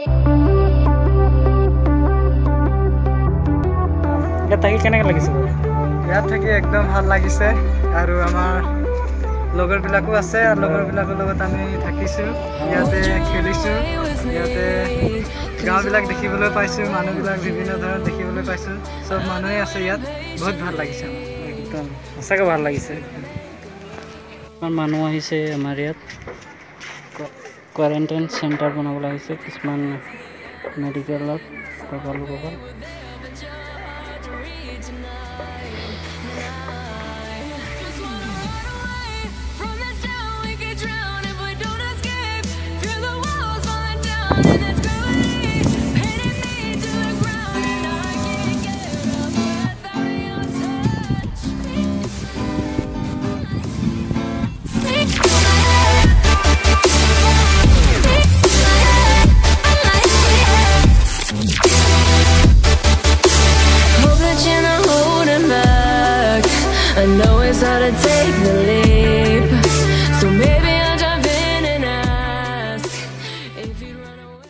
ইয়াত থাকি কেনেকৈ লাগিছে? ইয়াত থাকি একদম ভাল লাগিছে আৰু আমাৰ লগৰবিলাকো আছে আৰু লগৰবিলাকৰ লগত আমি থাকিছোঁ, ইয়াতে খেলিছোঁ, ইয়াতে গাঁওবিলাক দেখিবলৈ পাইছোঁ, মানুহবিলাক বিভিন্ন ধৰণৰ দেখিবলৈ পাইছোঁ, চব মানুহেই আছে ইয়াত, বহুত ভাল লাগিছে। একদম সঁচাকৈ ভাল লাগিছে। ইমান মানুহ আহিছে আমাৰ ইয়াত কোৱাৰেণ্টাইন চেণ্টাৰ বনাবলৈ আহিছে কিছুমান মেডিকেলত লোকসকল। I know it's hard to take the leap, so maybe I'll jump in and ask if you'd run away.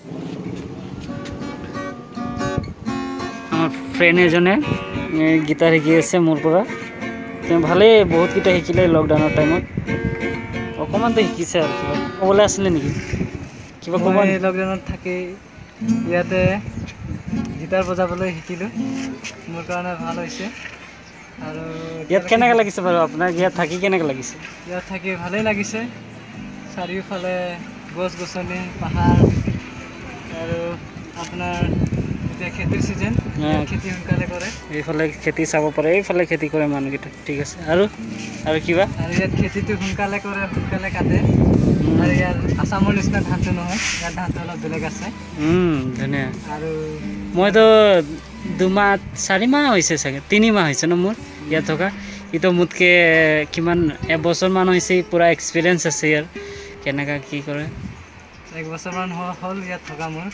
আমাৰ ফ্ৰেণ্ড এজনে গীটাৰ শিকি আছে মোৰ পৰা। তেওঁ ভালেই বহুতকেইটা শিকিলে লকডাউনৰ টাইমত। অকণমানতো শিকিছে আৰু কিবা ক'বলৈ আছিলে নেকি? কিবা ক'ব? মই লকডাউনত থাকি ইয়াতে গীটাৰ বজাবলৈ শিকিলোঁ, মোৰ কাৰণে ভাল হৈছে। আৰু ইয়াত কেনেকৈ লাগিছে বাৰু আপোনাক? ইয়াত থাকি কেনেকৈ লাগিছে? ইয়াত থাকি ভালেই লাগিছে, চাৰিওফালে গছ গছনি পাহাৰ আৰু আপোনাৰ এতিয়া খেতিৰ ছিজন, খেতি সোনকালে কৰে। এইফালে খেতি চাব পাৰে, এইফালে খেতি কৰে মানুহকেইটা। ঠিক আছে, আৰু কিবা? আৰু ইয়াত খেতিটো সোনকালে কৰে, সোনকালে কাটে। আৰু ইয়াৰ আছামৰ নিচিনা ধানটো নহয়, ইয়াৰ ধানটো অলপ বেলেগ আছে। ধুনীয়া। আৰু মইতো 2 মাহ 4 মাহ হৈছে চাগে, 3 মাহ হৈছে ন মোৰ ইয়াত থকা। ইটো মোতকৈ কিমান এবছৰমান হৈছে, পূৰা এক্সপিৰিয়েঞ্চ আছে ইয়াৰ কেনেকৈ কি কৰে। 1 বছৰমান হ'ল ইয়াত থকা মোৰ।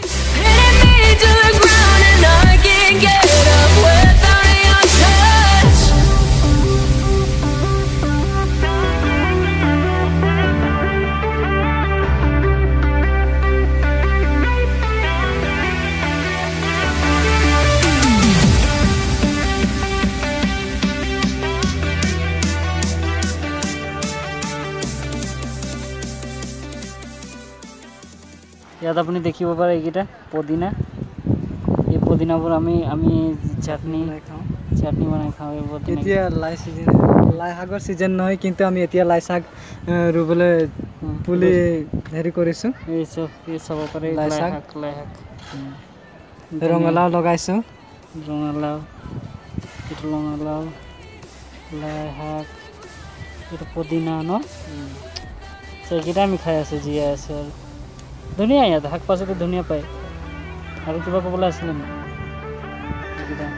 ইয়াত আপুনি দেখিব পাৰে এইকেইটা পদিনা। এই পদিনাবোৰ আমি চাটনি বনাই খাওঁ। এতিয়া লাই ছিজন, লাই শাকৰ ছিজন নহয়, কিন্তু আমি এতিয়া লাই শাক ৰুবলৈ পুলি হেৰি কৰিছোঁ। এই চাব পাৰে লাই শাক। ৰঙালাও লগাইছোঁ। ৰঙালাও, লাই শাক, এইটো পদিনা ন। এইকেইটা আমি খাই আছোঁ, জীয়াই আছোঁ আৰু ধুনীয়া। ইয়াত শাক পাচলি ধুনীয়া পায়। আৰু কিবা ক'বলৈ আছিলে নেকি?